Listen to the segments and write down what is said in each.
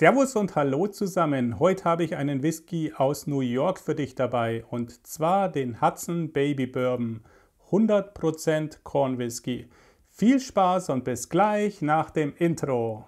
Servus und hallo zusammen. Heute habe ich einen Whisky aus New York für dich dabei und zwar den Hudson Baby Bourbon 100% Corn Whisky. Viel Spaß und bis gleich nach dem Intro.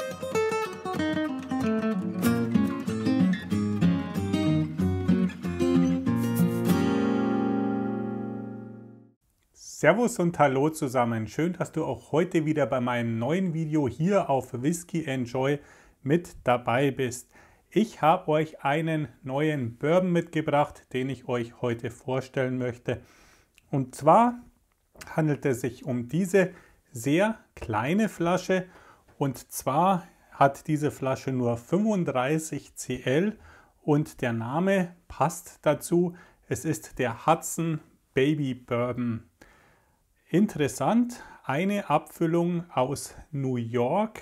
Servus und hallo zusammen. Schön, dass du auch heute wieder bei meinem neuen Video hier auf Whisky Enjoy mit dabei bist. Ich habe euch einen neuen Bourbon mitgebracht, den ich euch heute vorstellen möchte. Und zwar handelt es sich um diese sehr kleine Flasche. Und zwar hat diese Flasche nur 35 cl und der Name passt dazu. Es ist der Hudson Baby Bourbon. Interessant, eine Abfüllung aus New York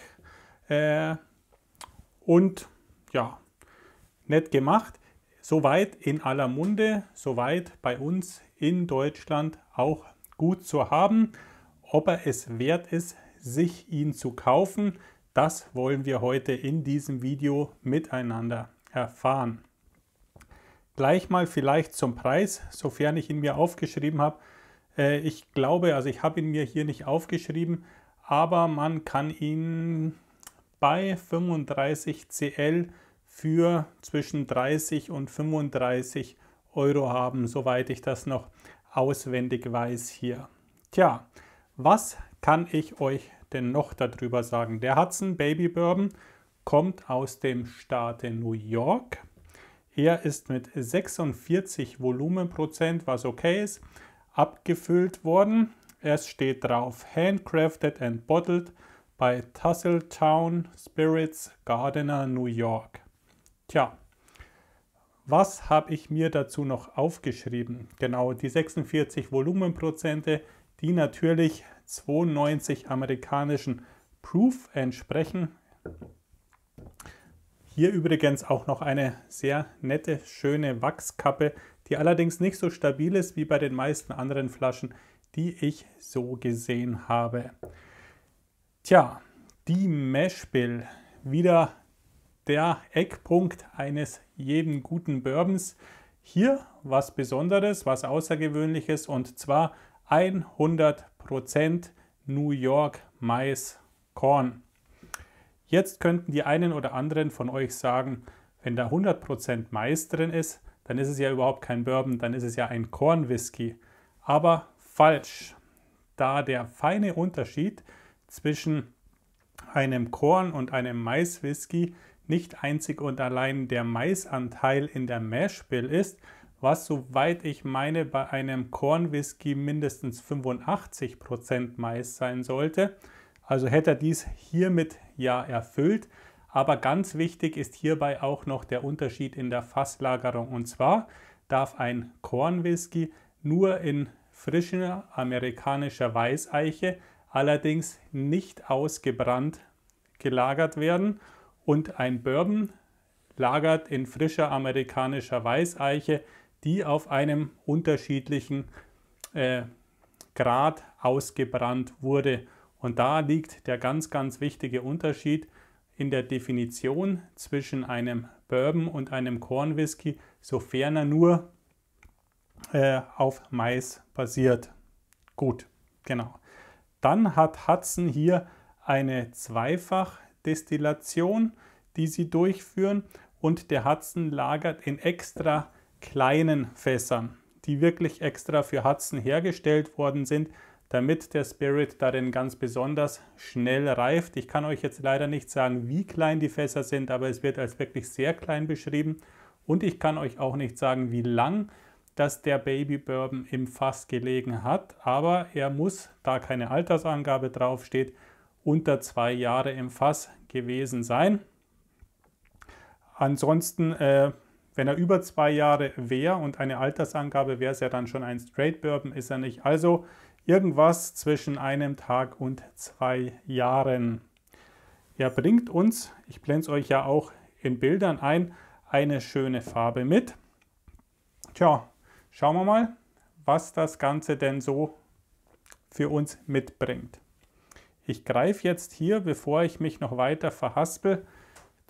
und ja, nett gemacht. Soweit in aller Munde, soweit bei uns in Deutschland auch gut zu haben. Ob er es wert ist, sich ihn zu kaufen, das wollen wir heute in diesem Video miteinander erfahren. Gleich mal vielleicht zum Preis, sofern ich ihn mir aufgeschrieben habe. Ich glaube, also ich habe ihn mir hier nicht aufgeschrieben, aber man kann ihn bei 35 cl für zwischen 30 und 35 Euro haben, soweit ich das noch auswendig weiß hier. Tja, was kann ich euch denn noch darüber sagen? Der Hudson Baby Bourbon kommt aus dem Staate New York. Er ist mit 46 Volumenprozent, was okay ist, abgefüllt worden. Es steht drauf Handcrafted and Bottled bei Tasseltown Spirits, Gardiner, New York. Tja, was habe ich mir dazu noch aufgeschrieben? Genau, die 46 Volumenprozente, die natürlich 92 amerikanischen Proof entsprechen. Hier übrigens auch noch eine sehr nette, schöne Wachskappe, die allerdings nicht so stabil ist wie bei den meisten anderen Flaschen, die ich so gesehen habe. Tja, die Mash Bill, wieder der Eckpunkt eines jeden guten Bourbons. Hier was Besonderes, was Außergewöhnliches und zwar 100% New York Mais Corn. Jetzt könnten die einen oder anderen von euch sagen, wenn da 100% Mais drin ist, dann ist es ja überhaupt kein Bourbon, dann ist es ja ein Corn Whisky. Aber falsch, da der feine Unterschied zwischen einem Korn und einem Mais-Whisky nicht einzig und allein der Maisanteil in der Mash Bill ist, was soweit ich meine bei einem Korn-Whisky mindestens 85% Mais sein sollte. Also hätte er dies hiermit ja erfüllt. Aber ganz wichtig ist hierbei auch noch der Unterschied in der Fasslagerung. Und zwar darf ein Korn-Whisky nur in frischer amerikanischer Weißeiche, allerdings nicht ausgebrannt gelagert werden und ein Bourbon lagert in frischer amerikanischer Weißeiche, die auf einem unterschiedlichen Grad ausgebrannt wurde. Und da liegt der ganz, ganz wichtige Unterschied in der Definition zwischen einem Bourbon und einem Corn Whisky, sofern er nur auf Mais basiert. Gut, genau. Dann hat Hudson hier eine Zweifachdestillation, die sie durchführen und der Hudson lagert in extra kleinen Fässern, die wirklich extra für Hudson hergestellt worden sind, damit der Spirit darin ganz besonders schnell reift. Ich kann euch jetzt leider nicht sagen, wie klein die Fässer sind, aber es wird als wirklich sehr klein beschrieben und ich kann euch auch nicht sagen, wie lang dass der Baby Bourbon im Fass gelegen hat, aber er muss, da keine Altersangabe draufsteht, unter 2 Jahre im Fass gewesen sein. Ansonsten, wenn er über 2 Jahre wäre und eine Altersangabe, wäre es ja dann schon ein Straight Bourbon, ist er nicht. Also irgendwas zwischen einem Tag und 2 Jahren. Er bringt uns, ich blende es euch ja auch in Bildern ein, eine schöne Farbe mit. Tja, schauen wir mal, was das Ganze denn so für uns mitbringt. Ich greife jetzt hier, bevor ich mich noch weiter verhaspel,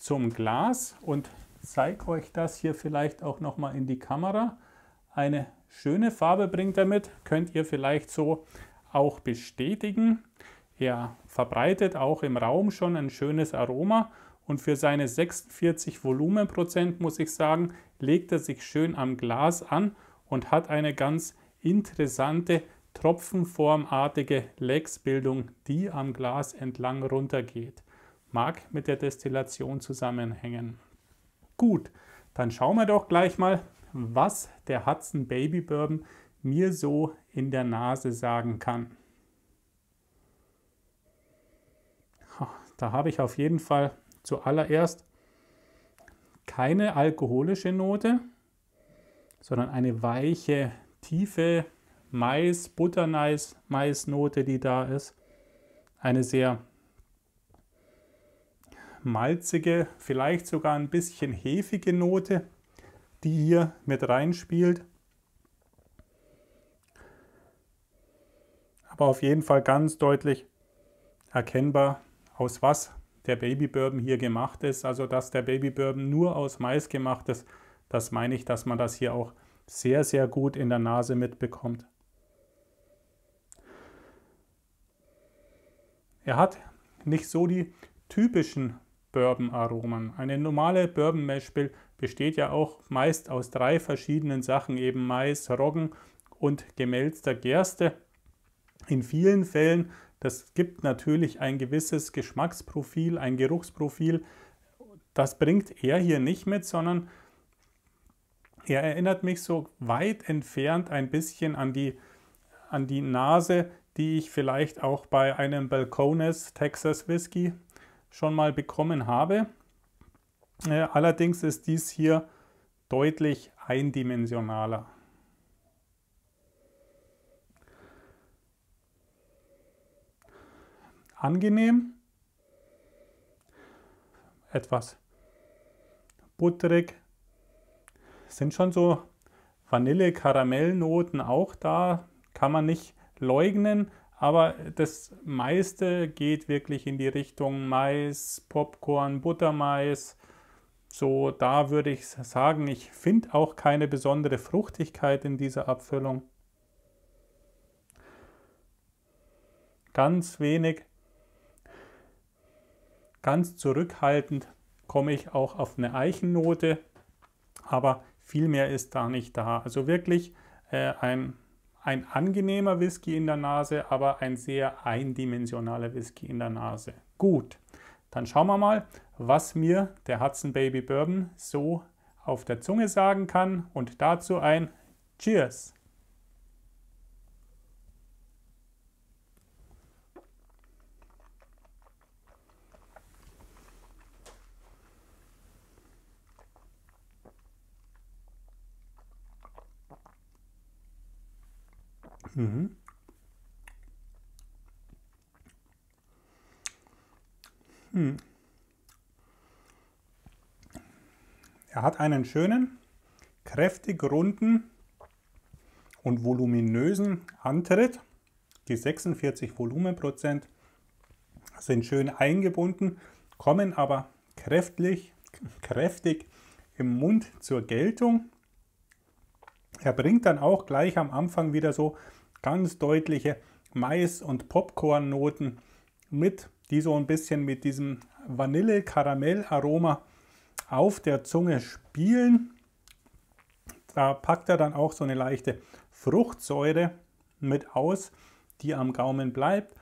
zum Glas und zeige euch das hier vielleicht auch noch mal in die Kamera. Eine schöne Farbe bringt er mit, könnt ihr vielleicht so auch bestätigen. Er verbreitet auch im Raum schon ein schönes Aroma und für seine 46 Volumenprozent, muss ich sagen, legt er sich schön am Glas an und hat eine ganz interessante tropfenformartige Lecksbildung, die am Glas entlang runtergeht. Mag mit der Destillation zusammenhängen. Gut, dann schauen wir doch gleich mal, was der Hudson Baby Bourbon mir so in der Nase sagen kann. Da habe ich auf jeden Fall zuallererst keine alkoholische Note, sondern eine weiche, tiefe Butternais-Note, die da ist. Eine sehr malzige, vielleicht sogar ein bisschen hefige Note, die hier mit reinspielt. Aber auf jeden Fall ganz deutlich erkennbar, aus was der Baby Bourbon hier gemacht ist. Also dass der Baby Bourbon nur aus Mais gemacht ist, das meine ich, dass man das hier auch sehr, sehr gut in der Nase mitbekommt. Er hat nicht so die typischen Bourbon-Aromen. Eine normale Bourbon-Mashbill besteht ja auch meist aus 3 verschiedenen Sachen, eben Mais, Roggen und gemälzter Gerste. In vielen Fällen, das gibt natürlich ein gewisses Geschmacksprofil, ein Geruchsprofil. Das bringt er hier nicht mit, sondern er erinnert mich so weit entfernt ein bisschen an die Nase, die ich vielleicht auch bei einem Balcones Texas Whisky schon mal bekommen habe. Allerdings ist dies hier deutlich eindimensionaler. Angenehm, etwas butterig, sind schon so Vanille-Karamellnoten auch da, kann man nicht leugnen, aber das meiste geht wirklich in die Richtung Mais, Popcorn, Buttermais. So, da würde ich sagen, ich finde auch keine besondere Fruchtigkeit in dieser Abfüllung. Ganz wenig. Ganz zurückhaltend komme ich auch auf eine Eichennote, aber viel mehr ist da nicht da. Also wirklich ein angenehmer Whisky in der Nase, aber ein sehr eindimensionaler Whisky in der Nase. Gut, dann schauen wir mal, was mir der Hudson Baby Bourbon so auf der Zunge sagen kann und dazu ein Cheers! Mhm. Er hat einen schönen, kräftig runden und voluminösen Antritt. Die 46 Volumenprozent sind schön eingebunden, kommen aber kräftig im Mund zur Geltung. Er bringt dann auch gleich am Anfang wieder so ganz deutliche Mais- und Popcorn-Noten mit, die so ein bisschen mit diesem Vanille-Karamell-Aroma auf der Zunge spielen. Da packt er dann auch so eine leichte Fruchtsäure mit aus, die am Gaumen bleibt.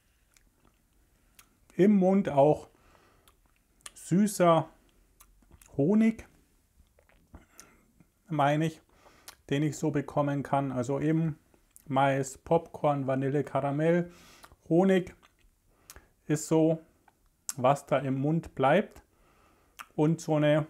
Im Mund auch süßer Honig, meine ich, den ich so bekommen kann. Also eben Mais, Popcorn, Vanille, Karamell, Honig ist so, was da im Mund bleibt. Und so eine,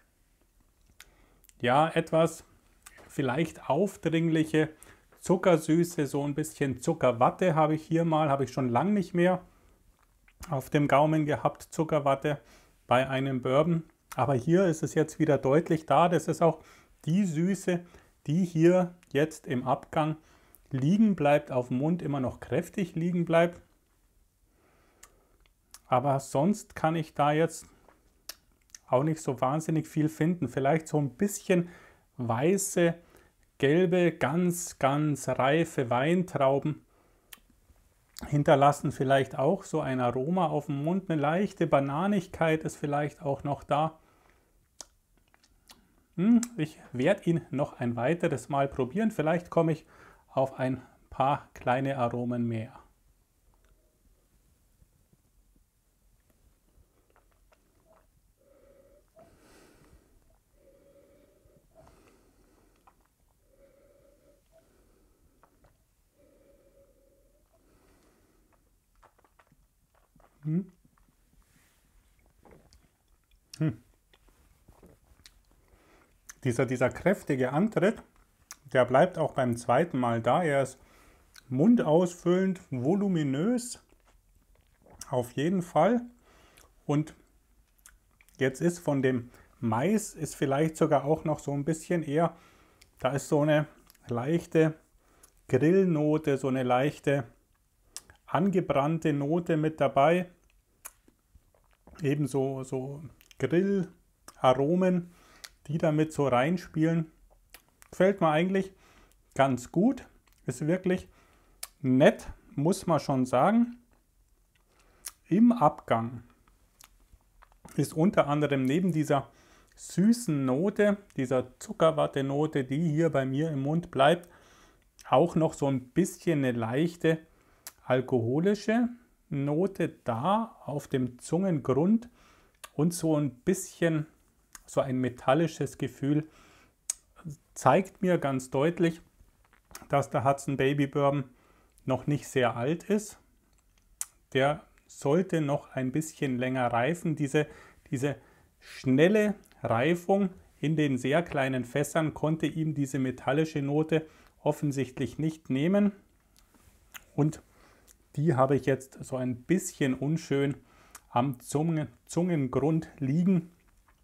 ja, etwas vielleicht aufdringliche Zuckersüße, so ein bisschen Zuckerwatte habe ich hier mal, habe ich schon lange nicht mehr auf dem Gaumen gehabt, Zuckerwatte bei einem Bourbon. Aber hier ist es jetzt wieder deutlich da. Das ist auch die Süße, die hier jetzt im Abgang liegen bleibt, auf dem Mund immer noch kräftig liegen bleibt. Aber sonst kann ich da jetzt auch nicht so wahnsinnig viel finden. Vielleicht so ein bisschen weiße, gelbe, ganz, ganz reife Weintrauben hinterlassen vielleicht auch so ein Aroma auf dem Mund. Eine leichte Bananigkeit ist vielleicht auch noch da. Ich werde ihn noch ein weiteres Mal probieren. Vielleicht komme ich auf ein paar kleine Aromen mehr. Dieser kräftige Antritt, der bleibt auch beim zweiten Mal da. Er ist mundausfüllend, voluminös, auf jeden Fall. Und jetzt ist von dem Mais ist vielleicht sogar auch noch so ein bisschen eher, da ist so eine leichte Grillnote, so eine leichte angebrannte Note mit dabei. Ebenso so Grillaromen, die damit so reinspielen. Gefällt mir eigentlich ganz gut. Ist wirklich nett, muss man schon sagen. Im Abgang ist unter anderem neben dieser süßen Note, dieser Zuckerwatte-Note, die hier bei mir im Mund bleibt, auch noch so ein bisschen eine leichte alkoholische Note da auf dem Zungengrund und so ein bisschen so ein metallisches Gefühl. Zeigt mir ganz deutlich, dass der Hudson Baby Bourbon noch nicht sehr alt ist. Der sollte noch ein bisschen länger reifen. Diese schnelle Reifung in den sehr kleinen Fässern konnte ihm diese metallische Note offensichtlich nicht nehmen. Und die habe ich jetzt so ein bisschen unschön am Zungengrund liegen.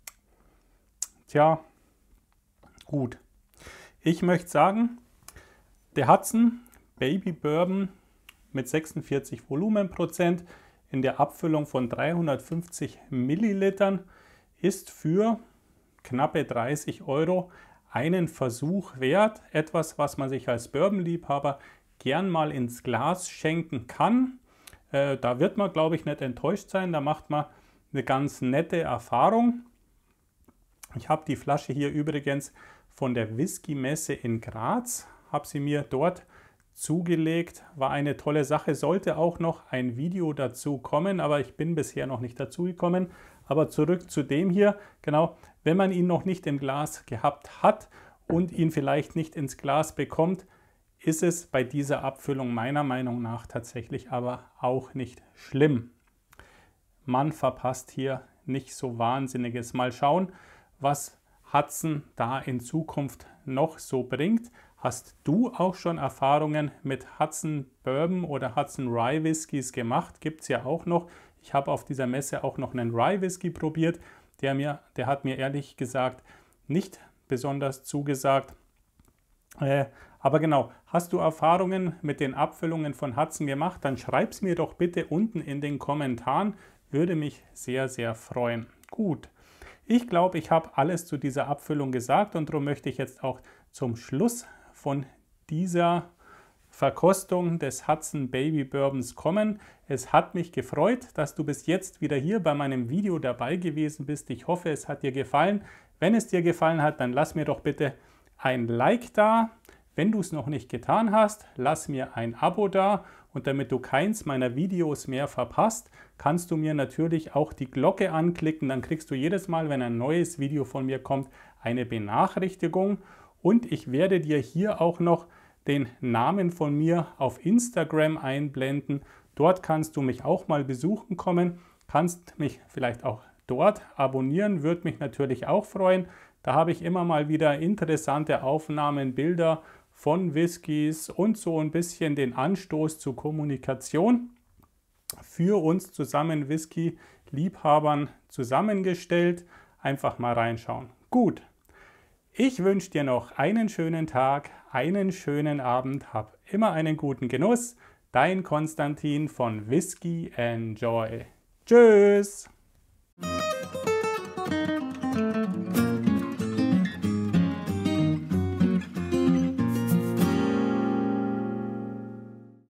Tja, gut. Ich möchte sagen, der Hudson Baby Bourbon mit 46 Volumenprozent in der Abfüllung von 350 Millilitern ist für knappe 30 € einen Versuch wert. Etwas, was man sich als Bourbon-Liebhaber gern mal ins Glas schenken kann. Da wird man, glaube ich, nicht enttäuscht sein. Da macht man eine ganz nette Erfahrung. Ich habe die Flasche hier übrigens von der Whisky-Messe in Graz. Habe sie mir dort zugelegt. War eine tolle Sache. Sollte auch noch ein Video dazu kommen, aber ich bin bisher noch nicht dazu gekommen. Aber zurück zu dem hier. Genau, wenn man ihn noch nicht im Glas gehabt hat und ihn vielleicht nicht ins Glas bekommt, ist es bei dieser Abfüllung meiner Meinung nach tatsächlich aber auch nicht schlimm. Man verpasst hier nicht so Wahnsinniges. Mal schauen, was Hudson da in Zukunft noch so bringt. Hast du auch schon Erfahrungen mit Hudson Bourbon oder Hudson Rye Whiskys gemacht? Gibt es ja auch noch. Ich habe auf dieser Messe auch noch einen Rye Whisky probiert. Der hat mir ehrlich gesagt nicht besonders zugesagt. Aber genau, hast du Erfahrungen mit den Abfüllungen von Hudson gemacht? Dann schreib es mir doch bitte unten in den Kommentaren. Würde mich sehr, sehr freuen. Gut, ich glaube, ich habe alles zu dieser Abfüllung gesagt und darum möchte ich jetzt auch zum Schluss von dieser Verkostung des Hudson Baby Bourbons kommen. Es hat mich gefreut, dass du bis jetzt wieder hier bei meinem Video dabei gewesen bist. Ich hoffe, es hat dir gefallen. Wenn es dir gefallen hat, dann lass mir doch bitte ein Like da. Wenn du es noch nicht getan hast, lass mir ein Abo da. Und damit du keins meiner Videos mehr verpasst, kannst du mir natürlich auch die Glocke anklicken. Dann kriegst du jedes Mal, wenn ein neues Video von mir kommt, eine Benachrichtigung. Und ich werde dir hier auch noch den Namen von mir auf Instagram einblenden. Dort kannst du mich auch mal besuchen kommen, kannst mich vielleicht auch dort abonnieren, würde mich natürlich auch freuen. Da habe ich immer mal wieder interessante Aufnahmen, Bilder von Whiskys und so ein bisschen den Anstoß zur Kommunikation für uns zusammen Whisky-Liebhabern zusammengestellt. Einfach mal reinschauen. Gut. Ich wünsche dir noch einen schönen Tag, einen schönen Abend, hab immer einen guten Genuss. Dein Konstantin von Whisky Enjoy. Tschüss!